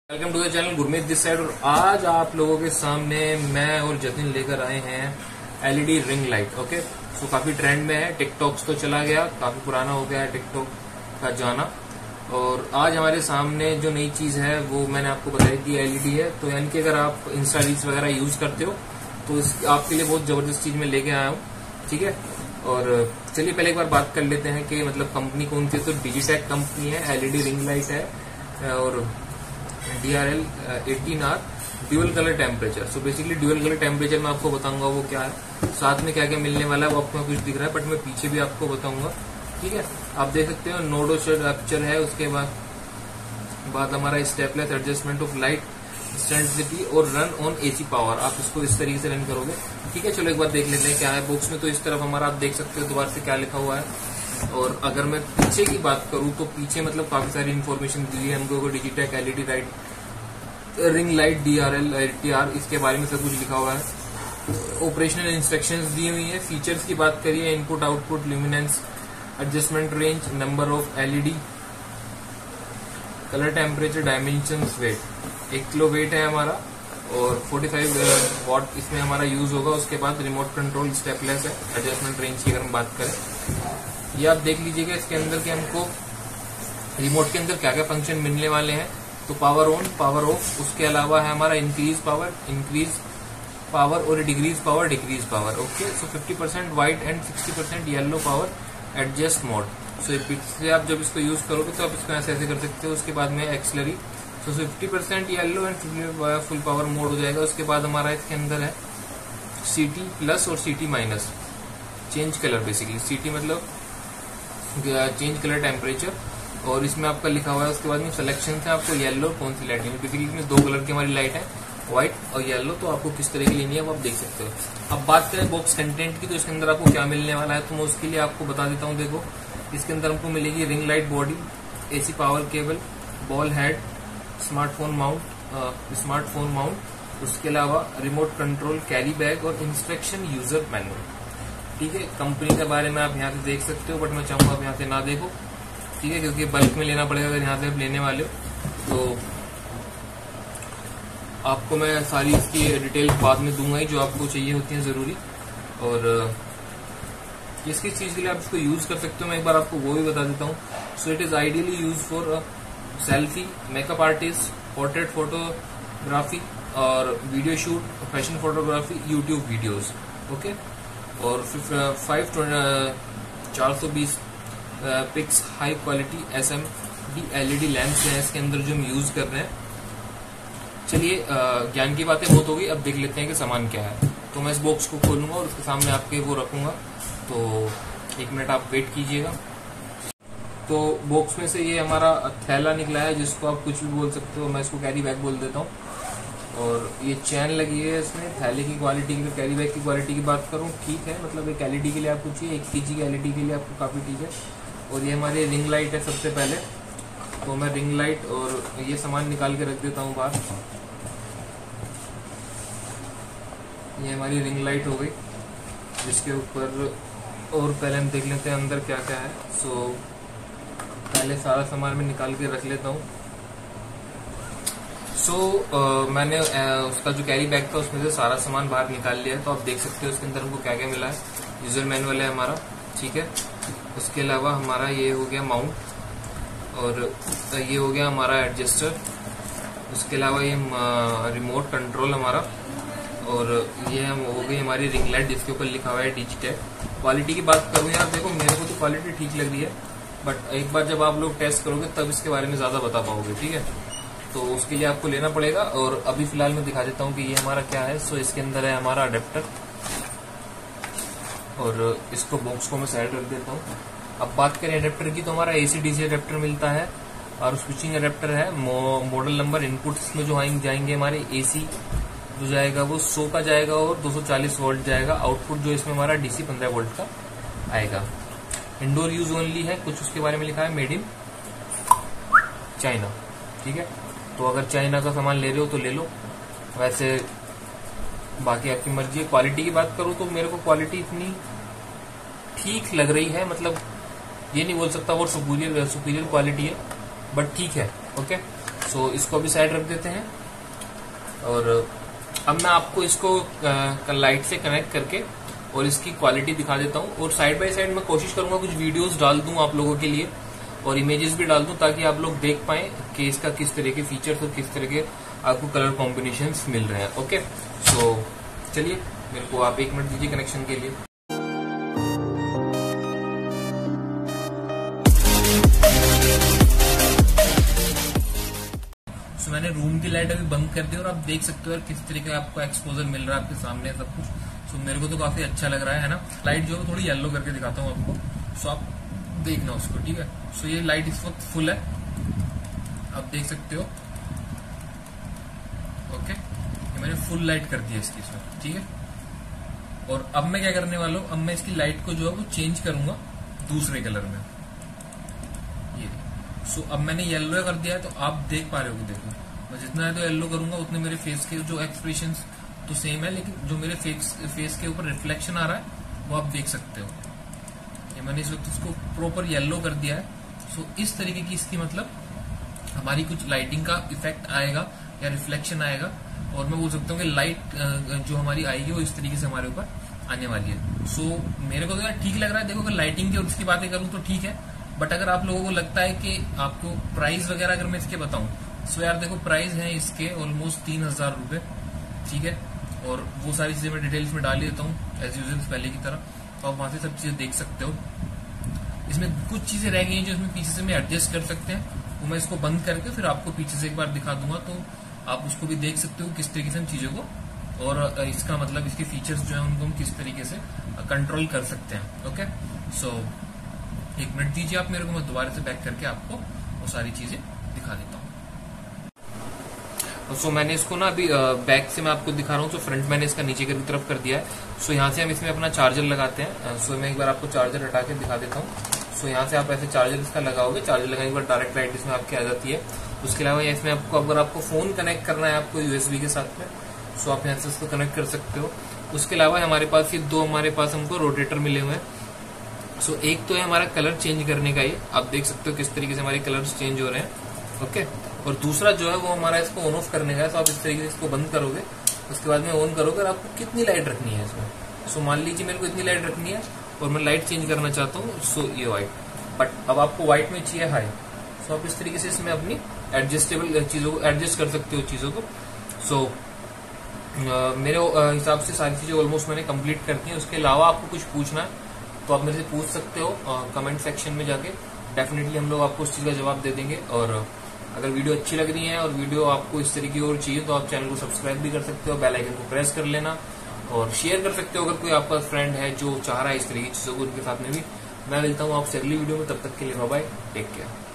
Welcome to the channel Gurmeet this side. और आज आप लोगों के सामने मैं और जतिन लेकर आए हैं LED ring light. Okay, so काफी ट्रेंड में है। टिकटॉक तो चला गया, काफी पुराना हो गया है टिकटॉक का जाना। और आज हमारे सामने जो नई चीज है वो मैंने आपको बताई कि एलईडी है। तो यानी कि अगर आप इंस्टा रील्स वगैरह यूज करते हो तो आपके लिए बहुत जबरदस्त चीज मैं लेके आया हूँ। ठीक है, और चलिए पहले एक बार बात कर लेते हैं कि मतलब कंपनी कौन सी है। तो डिजिटेक कंपनी है, एलईडी रिंग लाइट है और DRL 18R dual colour temperature. So basically dual colour temperature मैं आपको बताऊंगा वो क्या है, साथ में क्या क्या मिलने वाला है वो आपको कुछ दिख रहा है, बट मैं पीछे भी आपको बताऊंगा। ठीक है, आप देख सकते हो नोडो शेड एपर्चर है। उसके बाद हमारा stepless adjustment of light sensitivity और रन ऑन AC पावर। आप इसको इस तरीके से रन करोगे। ठीक है, चलो एक बार देख लेते हैं क्या है बॉक्स में। तो इस तरफ हमारा आप देख सकते हो दोबारा से क्या लिखा हुआ है। और अगर मैं पीछे की बात करूं तो पीछे मतलब काफी सारी इन्फॉर्मेशन दी है हमको। Digitek LED ring light DRL 18R इसके बारे में सब कुछ लिखा हुआ है। ऑपरेशनल इंस्ट्रक्शंस दी हुई है। फीचर्स की बात करिए, input output luminance adjustment range, number of LED, colour temperature, dimensions, weight 1 kilo weight है हमारा और 45 वॉट इसमें हमारा यूज होगा। उसके बाद रिमोट कंट्रोल स्टेपलेस है। एडजस्टमेंट रेंज की अगर हम बात करें, ये आप देख लीजिएगा इसके अंदर के हमको रिमोट के अंदर क्या क्या फंक्शन मिलने वाले हैं। तो पावर ऑन, पावर ऑफ, उसके अलावा है हमारा इंक्रीज पावर और decrease power. Okay, so 50% white and 60% yellow power adjust mode. So इससे आप जब इसको यूज करोगे तो आप इसको ऐसे कर सकते हो। उसके बाद में एक्सलरी, so 50% yellow and full power mode हो जाएगा। उसके बाद हमारा इसके अंदर है CT प्लस और CT minus, change colour. Basically CT मतलब चेंज कलर टेम्परेचर, और इसमें आपका लिखा हुआ है। उसके बाद में सिलेक्शन है आपको येलो कौन सी लाइट है। बेसिकली इसमें 2 कलर की हमारी लाइट है, व्हाइट और येलो। तो आपको किस तरह की लेनी है वो आप देख सकते हो। अब बात करें बॉक्स कंटेंट की, तो इसके अंदर आपको क्या मिलने वाला है तो मैं उसके लिए आपको बता देता हूँ। देखो, इसके अंदर हमको मिलेगी ring light body, AC power cable, ball head, smartphone mount, उसके अलावा रिमोट कंट्रोल, कैरी बैग और इंस्ट्रक्शन यूजर मैनुअल। ठीक है, कंपनी के बारे में आप यहाँ से देख सकते हो, बट मैं चाहूंगा आप यहाँ से ना देखो। ठीक है, क्योंकि बल्क में लेना पड़ेगा। अगर यहाँ से आप लेने वाले हो तो आपको मैं सारी इसकी डिटेल बाद में दूंगा ही, जो आपको चाहिए होती है जरूरी। और किस किस चीज के लिए आप इसको यूज कर सकते हो मैं एक बार आपको वो भी बता देता हूँ। So it is ideally use for selfie, makeup artist, portrait photography और video shoot, fashion photography, YouTube videos. Okay, और 420 pics high quality SMD LED lamps हैं इसके अंदर जो हम यूज कर रहे हैं। चलिए ज्ञान की बातें बहुत होगी, अब देख लेते हैं कि सामान क्या है। तो मैं इस बॉक्स को खोलूंगा और उसके सामने आपके वो रखूंगा, तो 1 मिनट आप वेट कीजिएगा। तो बॉक्स में से ये हमारा थैला निकला है, जिसको आप कुछ भी बोल सकते हो, मैं इसको कैरी बैग बोल देता हूँ। और ये चैन लगी है इसमें। थैले की क्वालिटी की, कैरी बैग की क्वालिटी की बात करूँ, ठीक है, मतलब एक LED के लिए आपको चाहिए, 1 kg की LED के लिए आपको काफ़ी ठीक है। और ये हमारी रिंग लाइट है। सबसे पहले तो मैं रिंग लाइट और ये सामान निकाल के रख देता हूँ बाहर। ये हमारी रिंग लाइट हो गई, जिसके ऊपर और पहले हम देख लेते हैं अंदर क्या क्या है। सो पहले सारा सामान मैं निकाल के रख लेता हूँ। मैंने उसका जो कैरी बैग था उसमें से सारा सामान बाहर निकाल लिया है। तो आप देख सकते हो उसके अंदर हमको क्या क्या मिला है। यूजर मैनुअल है हमारा, ठीक है। उसके अलावा हमारा ये हो गया माउंट, और ये हो गया हमारा एडजस्टर। उसके अलावा ये रिमोट कंट्रोल हमारा, और ये हो गई हमारी रिंग लाइट जिसके ऊपर लिखा हुआ है डिजिटेक। क्वालिटी की बात करूँ यार, देखो मेरे को तो क्वालिटी ठीक लग रही है, बट एक बार जब आप लोग टेस्ट करोगे तब इसके बारे में ज्यादा बता पाओगे। ठीक है, तो उसके लिए आपको लेना पड़ेगा। और अभी फिलहाल मैं दिखा देता हूँ कि ये हमारा क्या है। सो इसके अंदर है हमारा अडेप्टर, और इसको बॉक्स को मैं साइड रख देता हूँ। अब बात करें अडेप्टर की, तो हमारा AC DC अडेप्टर मिलता है और स्विचिंग अडेप्टर है। मॉडल नंबर, इनपुट्स में जो जाएंगे हमारे AC जो जाएगा वो 100 का जाएगा और 240 वोल्ट जाएगा। आउटपुट जो इसमें हमारा DC 15 वोल्ट का आएगा। इंडोर यूज ओनली है, कुछ उसके बारे में लिखा है मेड इन चाइना। ठीक है, तो अगर चाइना का सामान ले रहे हो तो ले लो, वैसे बाकी आपकी मर्जी है। क्वालिटी की बात करूं तो मेरे को क्वालिटी इतनी ठीक लग रही है, मतलब ये नहीं बोल सकता वो सुपीरियर क्वालिटी है, बट ठीक है। ओके, सो इसको भी साइड रख देते हैं। और अब मैं आपको इसको लाइट से कनेक्ट करके और इसकी क्वालिटी दिखा देता हूँ। और साइड बाय साइड मैं कोशिश करूंगा कुछ वीडियोस डाल दूं आप लोगों के लिए और इमेजेस भी डाल दूं, ताकि आप लोग देख पाएं कि इसका किस तरह के फीचर्स और किस तरह के आपको कलर कॉम्बिनेशंस मिल रहे हैं। ओके, सो चलिए मेरे को आप 1 मिनट दीजिए कनेक्शन के लिए। सो मैंने रूम की लाइट अभी बंद कर दी और आप देख सकते हो यार किस तरीके का आपको एक्सपोजर मिल रहा है आपके सामने सब कुछ। सो मेरे को तो काफी अच्छा लग रहा है ना। लाइट जो है थोड़ी येलो करके दिखाता हूँ आपको, सो आप देखना उसको, ठीक है। सो ये लाइट इस वक्त फुल है, आप देख सकते हो। ओके, ये मैंने फुल लाइट कर दी है इसकी इसमें, ठीक है। और अब मैं क्या करने वाला हूँ, अब मैं इसकी लाइट को जो है वो चेंज करूंगा दूसरे कलर में, ये। सो अब मैंने येलो कर दिया है, तो आप देख पा रहे हो, देखो मैं जितना है तो येलो करूंगा उतने मेरे फेस के जो एक्सप्रेशन तो सेम है, लेकिन जो मेरे फेस के ऊपर रिफ्लेक्शन आ रहा है वो आप देख सकते हो। ये मैंने इस वक्त उसको प्रॉपर येलो कर दिया है। सो इस तरीके की इसकी मतलब हमारी कुछ लाइटिंग का इफेक्ट आएगा या रिफ्लेक्शन आएगा, और मैं बोल सकता हूँ कि लाइट जो हमारी आएगी वो इस तरीके से हमारे ऊपर आने वाली है। सो मेरे को तो यार ठीक लग रहा है। देखो अगर लाइटिंग की और उसकी बातें करूँ तो ठीक है, बट अगर आप लोगों को लगता है कि आपको प्राइस वगैरह अगर मैं इसके बताऊं, सो यार देखो प्राइस है इसके ऑलमोस्ट 3000 रुपए, ठीक है। और वो सारी चीजें मैं डिटेल्स में डाल ही देता हूँ एज यूजुअल पहले की तरह, तो आप वहां से सब चीजें देख सकते हो। इसमें कुछ चीजें रह गई हैं जो इसमें पीछे से मैं एडजस्ट कर सकते हैं, वो मैं इसको बंद करके फिर आपको पीछे से एक बार दिखा दूंगा, तो आप उसको भी देख सकते हो किस तरीके से हम चीजों को, और इसका मतलब इसके फीचर्स जो है उनको हम किस तरीके से कंट्रोल कर सकते हैं। ओके, सो 1 मिनट दीजिए आप मेरे को, मैं दोबारा से बैक करके आपको वो सारी चीजें दिखा देता हूँ। सो मैंने इसको ना अभी बैक से मैं आपको दिखा रहा हूँ। सो फ्रंट मैंने इसका नीचे की तरफ कर दिया है। सो यहाँ से हम इसमें अपना चार्जर लगाते हैं। सो मैं एक बार आपको चार्जर हटा के दिखा देता हूँ। सो यहाँ से आप ऐसे चार्जर इसका लगाओगे, चार्जर लगाने के बाद डायरेक्ट लाइट इसमें आपकी आ जाती है। उसके अलावा इसमें आपको अगर आपको फोन कनेक्ट करना है आपको यूएसबी के साथ में, सो आप यहाँ से इसको कनेक्ट कर सकते हो। उसके अलावा हमारे पास ये दो हमारे पास हमको रोटेटर मिले हुए हैं। सो एक तो है हमारा कलर चेंज करने का, ये आप देख सकते हो किस तरीके से हमारे कलर्स चेंज हो रहे हैं। ओके, और दूसरा जो है वो हमारा इसको ऑन ऑफ करने का है। तो आप इस तरीके से इसको बंद करोगे, उसके बाद में ऑन करोगे और आपको कितनी लाइट रखनी है इसमें। सो मान लीजिए मेरे को इतनी लाइट रखनी है और मैं लाइट चेंज करना चाहता हूँ, सो ये व्हाइट, बट अब आपको व्हाइट में चाहिए हाई, सो आप इस तरीके से इसमें अपनी एडजस्टेबल चीजों को एडजस्ट कर सकते हो चीजों को। सो मेरे हिसाब से सारी चीजें ऑलमोस्ट मैंने कंप्लीट कर दी है। उसके अलावा आपको कुछ पूछना है तो आप मेरे से पूछ सकते हो कमेंट सेक्शन में जाके, डेफिनेटली हम लोग आपको उस चीज का जवाब दे देंगे। और अगर वीडियो अच्छी लग रही है और वीडियो आपको इस तरीके और चाहिए तो आप चैनल को सब्सक्राइब भी कर सकते हो, बेल आइकन को प्रेस कर लेना और शेयर कर सकते हो अगर कोई आपका फ्रेंड है जो चाह रहा है इस तरीके की चीजों को, उनके साथ में भी। मैं मिलता हूँ आपसे अगली वीडियो में, तब तक के लिए बाय बाय, टेक केयर।